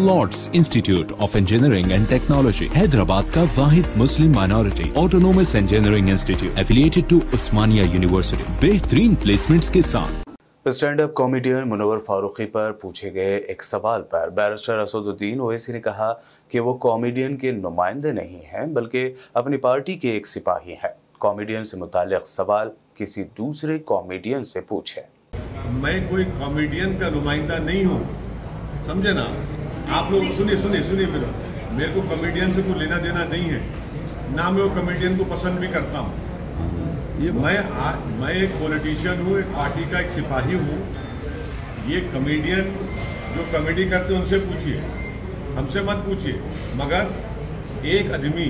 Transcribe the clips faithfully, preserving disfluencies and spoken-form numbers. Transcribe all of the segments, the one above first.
Lord's institute of engineering and technology Hyderabad का वाहिद Muslim minority autonomous engineering institute affiliated to Osmania university बेहतरीन placements के साथ। Stand up comedian Munawar Faruqui पर पूछे गए एक सवाल पर बैरिस्टर असदुद्दीन ओवैसी ने कहा कि वो कॉमेडियन के नुमाइंदे नहीं हैं बल्कि अपनी पार्टी के एक सिपाही हैं। कॉमेडियन से मुताल्लिक सवाल किसी दूसरे कॉमेडियन से पूछे। मैं कोई कॉमेडियन का नुमाइंदा नहीं हूँ, समझे ना आप लोग। सुनिए सुनिए सुनिए मेरा मेरे को कॉमेडियन से कोई लेना देना नहीं है, ना मैं वो कॉमेडियन को पसंद भी करता हूँ। मैं आ, मैं एक पॉलिटिशियन हूँ, एक पार्टी का एक सिपाही हूँ। ये कॉमेडियन जो कॉमेडी करते हैं उनसे पूछिए, हमसे मत पूछिए। मगर एक आदमी,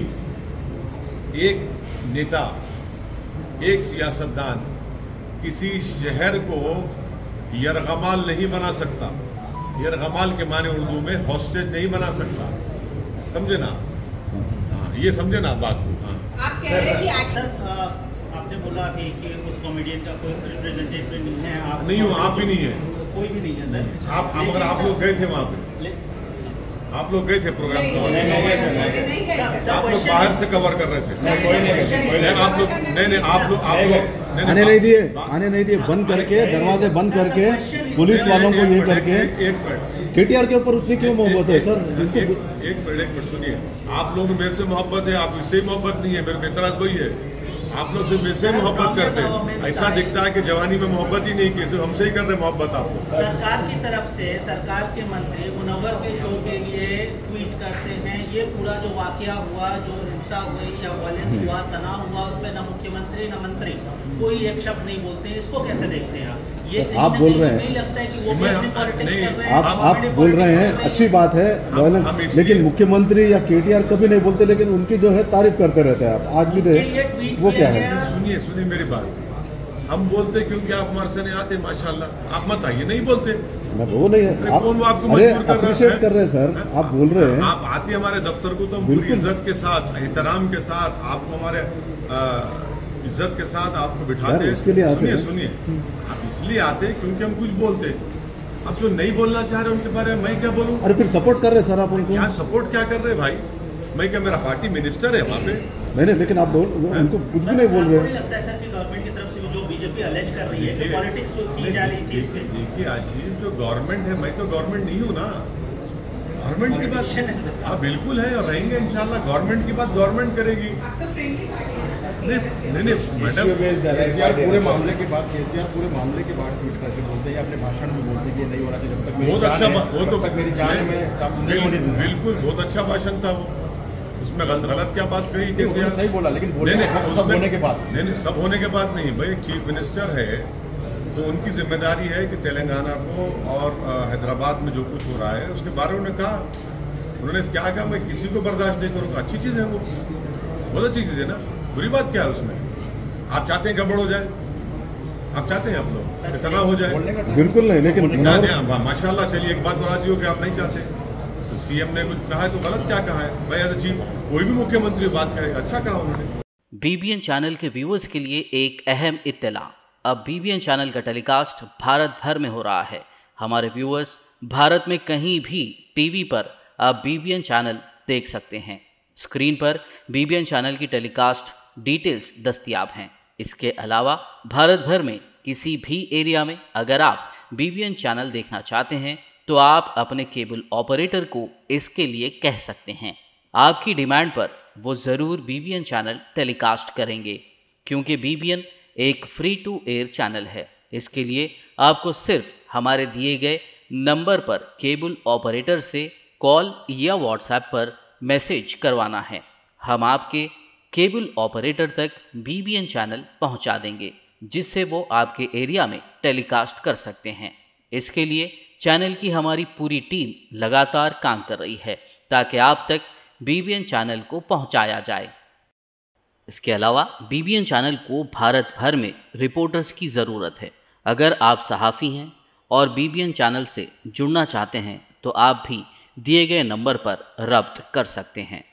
एक नेता, एक सियासतदान किसी शहर को यरगमाल नहीं बना सकता। यरगमाल के माने उर्दू में हॉस्टेज नहीं बना सकता, समझे ना। हाँ, ये समझे ना बात को। हाँ। आप कह रहे हैं कि सर आपने बोला कि, कि उस कॉमेडियन का कोई रिप्रेजेंटेटिव नहीं है। आप नहीं हूँ, आप भी नहीं है, कोई भी नहीं है सर। आप मगर आप लोग गए थे वहाँ पे, आप लोग गए थे प्रोग्राम में, आप लोग बाहर से कवर कर रहे थे। आप लोग नहीं नहीं आप लोग आप लोग आने नहीं दिए, आने नहीं दिए, बंद करके दरवाजे बंद करके पुलिस वालों को ये करके। एक मिनट, केटीआर के ऊपर उतनी क्यों मोहब्बत है सर? एक मिनट एक मिनट सुनिए। आप लोग मेरे से मोहब्बत है, आप इससे मोहब्बत नहीं है, मेरे को इतराज वही है। आप लोग से मेरे से मोहब्बत करते हैं। ऐसा दिखता है कि जवानी में मोहब्बत ही नहीं की, सिर्फ हमसे ही कर रहे मोहब्बत। आपको सरकार की तरफ से सरकार के मंत्री मुनव्वर के शो के लिए ट्वीट करते हैं। ये पूरा जो वाकया हुआ, जो हिंसा हुई या वायलेंस हुआ, तनाव हुआ, उसमें न मुख्यमंत्री न मंत्री कोई एक शब्द नहीं बोलते हैं। इसको कैसे देखते हैं आप? ये आप बोल रहे हैं, नहीं लगता है कि वो भी अपनी पॉलिटिक्स कर रहे हैं? आप आप बोल रहे हैं, अच्छी बात है वायलेंस, लेकिन मुख्यमंत्री या केटीआर कभी नहीं बोलते, लेकिन उनकी जो है तारीफ करते रहते हैं आप। आज भी दे वो क्या है? सुनिए सुनिए मेरी बात। हम बोलते क्योंकि आप हमारे से नहीं आते, माशाल्लाह। आप मत आइए, नहीं बोलते वो नहीं है। आप अरे अप्रिशिएट कर रहे हैं सर, आप बोल रहे हैं। आप आते हमारे दफ्तर को तो हम पूरी इज्जत के साथ, एहतराम के साथ आपको हमारे इज्जत के साथ आपको बिठाते हैं। इसके लिए आते हैं। सुनिए आप इसलिए आते हैं क्योंकि हम कुछ बोलते हैं। अब जो नहीं बोलना चाह रहे उनके बारे में मैं क्या बोलूं? अरे फिर सपोर्ट कर रहे हैं सर आप उनको। क्या सपोर्ट क्या कर रहे हैं भाई? मैं क्या, मेरा पार्टी मिनिस्टर है वहाँ पे? नहीं नहीं, लेकिन आप बोल उनको कुछ भी नहीं बोल रहे। लगता है सर कि गवर्नमेंट की तरफ से जो बीजेपी अलेज कर रही है कि पॉलिटिक्स की जा रही थी। देखिए आशीष, जो गवर्नमेंट है, मैं तो गवर्नमेंट नहीं हूँ ना। गवर्नमेंट की बात हाँ बिल्कुल है और रहेंगे इंशाल्लाह। गवर्नमेंट की बात गवर्नमेंट करेगी। नहीं नहीं मैडम, केसीआर पूरे मामले के बाद केसीआर पूरे मामले के बाद ट्वीट करके बोलते हैं, अपने भाषण में बोलते हैं कि नहीं हो रहा कि जब तक बहुत अच्छा, वो तो मेरी जान में बिल्कुल बहुत अच्छा भाषण था वो। उसमें गलत गलत क्या बात कही केसीआर? सही बोला, लेकिन सब होने के बाद नहीं नहीं सब होने के बाद नहीं भाई। चीफ मिनिस्टर है तो उनकी जिम्मेदारी है कि तेलंगाना को और हैदराबाद में जो कुछ हो रहा है उसके बारे में उन्होंने कहा। उन्होंने क्या कहा, मैं किसी को बर्दाश्त नहीं करूँगा। अच्छी चीज़ है वो, बहुत अच्छी चीज़ है ना। बुरी बात क्या है उसमें? आप चाहते हैं गड़बड़ हो जाए? आप चाहते हैं आप लोग इतना हो जाए? बिल्कुल नहीं, लेकिन माशाल्लाह। चलिए एक बात तो राजी हो कि आप नहीं चाहते, तो सीएम ने कुछ कहा है तो गलत क्या कहा है भाई? एज चीफ कोई भी मुख्यमंत्री बात करे, अच्छा कहा उन्होंने। बीबीएन चैनल के व्यूअर्स के लिए एक अहम इत्तला। अब बीबीएन चैनल का टेलीकास्ट भारत भर में हो रहा है। हमारे व्यूअर्स भारत में कहीं भी टीवी पर अब बीबीएन चैनल देख सकते हैं। स्क्रीन पर बीबीएन चैनल की टेलीकास्ट डिटेल्स दस्तयाब हैं। इसके अलावा भारत भर में किसी भी एरिया में अगर आप बीबीएन चैनल देखना चाहते हैं तो आप अपने केबल ऑपरेटर को इसके लिए कह सकते हैं। आपकी डिमांड पर वो ज़रूर बीबीएन चैनल टेलीकास्ट करेंगे, क्योंकि बीबीएन एक फ्री टू एयर चैनल है। इसके लिए आपको सिर्फ हमारे दिए गए नंबर पर केबल ऑपरेटर से कॉल या व्हाट्सएप पर मैसेज करवाना है। हम आपके केबल ऑपरेटर तक बीबीएन चैनल पहुंचा देंगे, जिससे वो आपके एरिया में टेलीकास्ट कर सकते हैं। इसके लिए चैनल की हमारी पूरी टीम लगातार काम कर रही है ताकि आप तक बीबीएन चैनल को पहुंचाया जाए। इसके अलावा बीबीएन चैनल को भारत भर में रिपोर्टर्स की ज़रूरत है। अगर आप सहाफ़ी हैं और बीबीएन चैनल से जुड़ना चाहते हैं तो आप भी दिए गए नंबर पर रब्त कर सकते हैं।